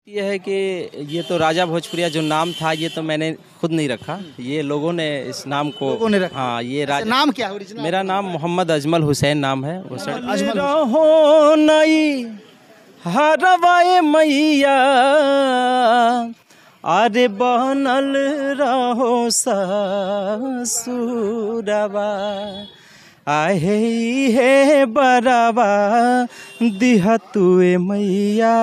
ये है कि ये तो राजा भोजपुरिया जो नाम था ये तो मैंने खुद नहीं रखा, ये लोगों ने इस नाम को लोगों ने रखा। हाँ ये अच्छा, नाम क्या है ओरिजिनल? मेरा नाम मोहम्मद अजमल हुसैन नाम है। वो सर अजमल रहो नई हरवाए मैया अरे बनल रहो ससुरवा आहे हे बराबा दिहा तुए मैया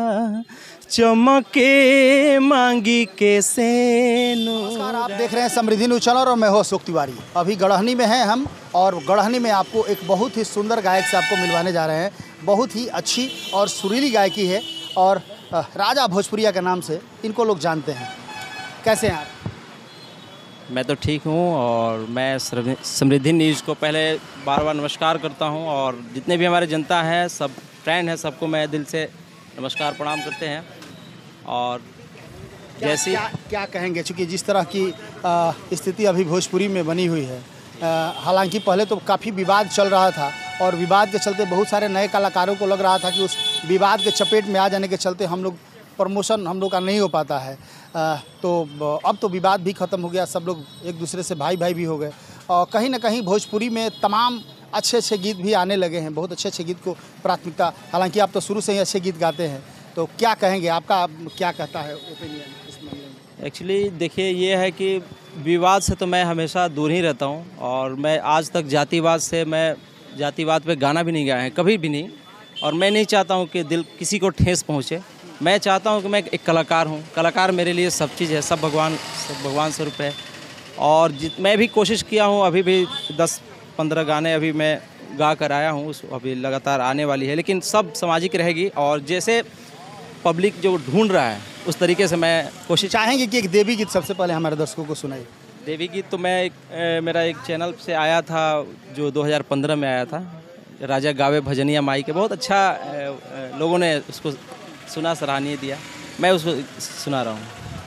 चमके मांगी के सेनो। नमस्कार, आप देख रहे हैं समृद्धि न्यूज चैनल और मैं हूं अशोक तिवारी। अभी गढ़हनी में हैं हम और गढ़हनी में आपको एक बहुत ही सुंदर गायक से आपको मिलवाने जा रहे हैं। बहुत ही अच्छी और सुरीली गायकी है और राजा भोजपुरिया के नाम से इनको लोग जानते हैं। कैसे हैं आप? मैं तो ठीक हूँ और मैं समृद्धि न्यूज़ को पहले बार बार नमस्कार करता हूँ और जितने भी हमारे जनता हैं सब फ्रेंड हैं सबको मैं दिल से नमस्कार प्रणाम करते हैं। और जैसी क्या कहेंगे, चूँकि जिस तरह की स्थिति अभी भोजपुरी में बनी हुई है, हालांकि पहले तो काफ़ी विवाद चल रहा था और विवाद के चलते बहुत सारे नए कलाकारों को लग रहा था कि उस विवाद के चपेट में आ जाने के चलते हम लोग प्रमोशन हम लोग का नहीं हो पाता है। तो अब तो विवाद भी ख़त्म हो गया, सब लोग एक दूसरे से भाई भाई भी हो गए और कहीं ना कहीं भोजपुरी में तमाम अच्छे अच्छे गीत भी आने लगे हैं। बहुत अच्छे अच्छे गीत को प्राथमिकता, हालांकि आप तो शुरू से ही अच्छे गीत गाते हैं, तो क्या कहेंगे, आपका क्या कहता है ओपिनियन इस मामले में? एक्चुअली देखिए ये है कि विवाद से तो मैं हमेशा दूर ही रहता हूँ और मैं आज तक जातिवाद पे गाना भी नहीं गाया है, कभी भी नहीं। और मैं नहीं चाहता हूँ कि दिल किसी को ठेस पहुँचे। मैं चाहता हूँ कि मैं एक कलाकार हूँ, कलाकार मेरे लिए सब चीज़ है, सब भगवान स्वरूप है। और मैं भी कोशिश किया हूँ, अभी भी 10-15 गाने अभी मैं गा कर आया हूँ, अभी लगातार आने वाली है, लेकिन सब सामाजिक रहेगी और जैसे पब्लिक जो ढूंढ रहा है उस तरीके से मैं कोशिश चाहेंगे कि एक देवी गीत सबसे पहले हमारे दर्शकों को सुनाइए। देवी गीत तो मैं मेरा एक चैनल से आया था जो 2015 में आया था, राजा गावे भजनिया माई के, बहुत अच्छा लोगों ने उसको सुना, सराहनीय दिया, मैं उसको सुना रहा हूँ।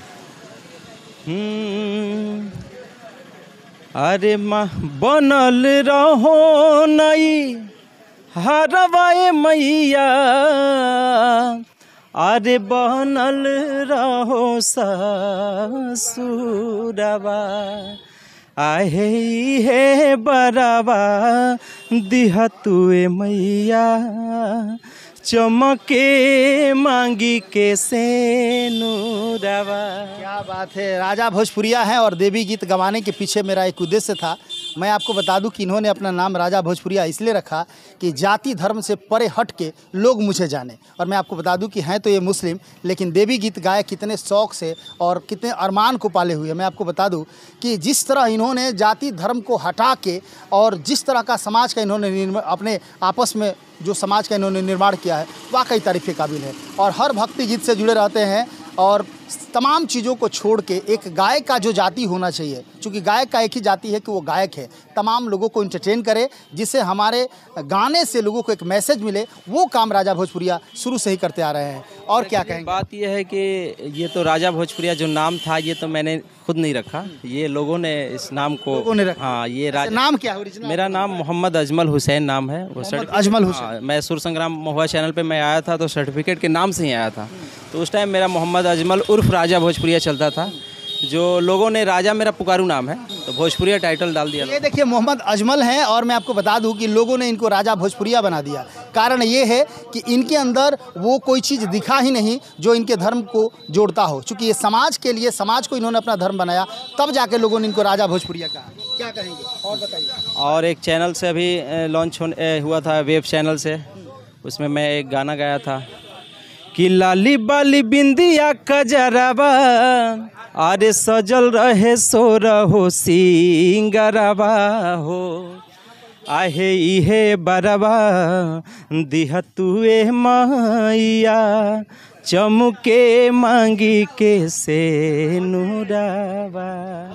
अरे माँ बनल रहो नई हरवाए मैया अरे बनल रहो ससुरवा आहे हे बराबा दिहा तुए मैया चमके मांगी के सेनुरवा। क्या बात है, राजा भोजपुरिया हैं और देवी गीत गवाने के पीछे मेरा एक उद्देश्य था। मैं आपको बता दूं कि इन्होंने अपना नाम राजा भोजपुरिया इसलिए रखा कि जाति धर्म से परे हट के लोग मुझे जाने। और मैं आपको बता दूं कि हैं तो ये मुस्लिम, लेकिन देवी गीत गाए कितने शौक़ से और कितने अरमान को पाले हुए। मैं आपको बता दूं कि जिस तरह इन्होंने जाति धर्म को हटा के और जिस तरह का समाज का इन्होंने अपने आपस में जो समाज का इन्होंने निर्माण किया है, वाकई तारीफ़ के काबिल है। और हर भक्ति गीत से जुड़े रहते हैं और तमाम चीज़ों को छोड़ के एक गायक का जो जाति होना चाहिए, क्योंकि गायक का एक ही जाति है कि वो गायक है, तमाम लोगों को इंटरटेन करे, जिससे हमारे गाने से लोगों को एक मैसेज मिले, वो काम राजा भोजपुरिया शुरू से ही करते आ रहे हैं। और क्या कहेंगे? बात यह है कि ये तो राजा भोजपुरिया जो नाम था ये तो मैंने खुद नहीं रखा, ये लोगों ने इस नाम को लोगों ने रखा। हाँ ये अच्छा, नाम क्या है ओरिजिनल? मेरा नाम मोहम्मद अजमल हुसैन नाम है। वो अजमल हुसैन। हाँ, मैं सुर संग्राम महुआ चैनल पे मैं आया था तो सर्टिफिकेट के नाम से ही आया था, तो उस टाइम मेरा मोहम्मद अजमल उर्फ राजा भोजपुरिया चलता था, जो लोगों ने राजा मेरा पुकारू नाम है तो भोजपुरिया टाइटल डाल दिया। ये देखिए मोहम्मद अजमल हैं और मैं आपको बता दूं कि लोगों ने इनको राजा भोजपुरिया बना दिया। कारण ये है कि इनके अंदर वो कोई चीज़ दिखा ही नहीं जो इनके धर्म को जोड़ता हो। चूँकि ये समाज के लिए, समाज को इन्होंने अपना धर्म बनाया, तब जाके लोगों ने इनको राजा भोजपुरिया कहा। क्या कहेंगे और बताइए? और एक चैनल से अभी लॉन्च हुआ था, वेब चैनल से, उसमें मैं एक गाना गाया था कि लाली बाली बिंदिया कजरवा अरे सजल रहे सो रहो सिंगरवा हो आहे इहे बरवा दिहा तुए मैया चमके मांगी के सेनुरवा।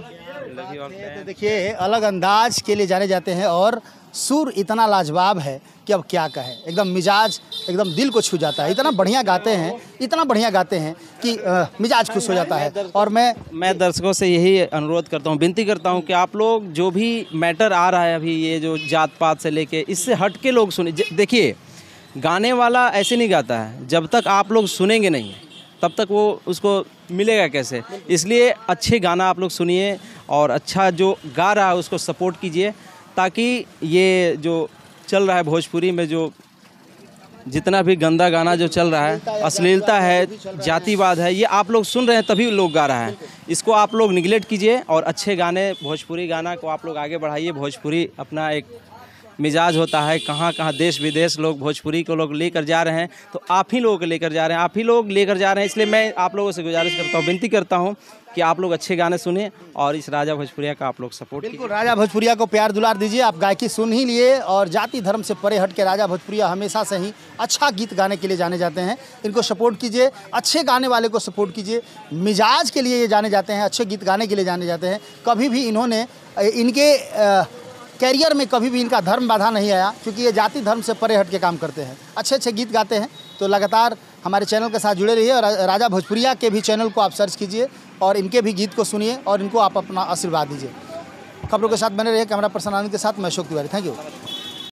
देखिए अलग अंदाज के लिए जाने जाते हैं और सुर इतना लाजवाब है कि अब क्या कहें, एकदम मिजाज एकदम दिल को छू जाता है। इतना बढ़िया गाते हैं, इतना बढ़िया गाते हैं कि मिजाज खुश हो जाता है। और मैं दर्शकों से यही अनुरोध करता हूँ, विनती करता हूँ कि आप लोग जो भी मैटर आ रहा है अभी, ये जो जात पात से लेके, इससे हट के लोग सुने। देखिए गाने वाला ऐसे नहीं गाता है, जब तक आप लोग सुनेंगे नहीं तब तक वो उसको मिलेगा कैसे। इसलिए अच्छे गाना आप लोग सुनिए और अच्छा जो गा रहा है उसको सपोर्ट कीजिए, ताकि ये जो चल रहा है भोजपुरी में, जो जितना भी गंदा गाना जो चल रहा है, अश्लीलता है, जातिवाद है, ये आप लोग सुन रहे हैं तभी लोग गा रहा है। इसको आप लोग निगलेक्ट कीजिए और अच्छे गाने, भोजपुरी गाना को आप लोग आगे बढ़ाइए। भोजपुरी अपना एक मिजाज होता है, कहाँ कहाँ देश विदेश लोग भोजपुरी को लोग लेकर जा रहे हैं, तो आप ही लोगों को लेकर जा रहे हैं, आप ही लोग लेकर जा रहे हैं। इसलिए मैं आप लोगों से गुजारिश करता हूँ, विनती करता हूँ कि आप लोग अच्छे गाने सुनिए और इस राजा भोजपुरिया का आप लोग सपोर्ट कीजिए। बिल्कुल, राजा भोजपुरिया को प्यार दुलार दीजिए। आप गायकी सुन ही लिए, और जाति धर्म से परे हट के राजा भोजपुरिया हमेशा से ही अच्छा गीत गाने के लिए जाने जाते हैं। इनको सपोर्ट कीजिए, अच्छे गाने वाले को सपोर्ट कीजिए। मिजाज के लिए ये जाने जाते हैं, अच्छे गीत गाने के लिए जाने जाते हैं। कभी भी इन्होंने इनके कैरियर में कभी भी इनका धर्म बाधा नहीं आया, क्योंकि ये जाति धर्म से परे हट के काम करते हैं, अच्छे अच्छे गीत गाते हैं। तो लगातार हमारे चैनल के साथ जुड़े रहिए और राजा भोजपुरिया के भी चैनल को आप सर्च कीजिए और इनके भी गीत को सुनिए और इनको आप अपना आशीर्वाद दीजिए। खबरों के साथ बने रहिए। कैमरा पर्सन आनंद के साथ मैं अशोक तिवारी। Thank you.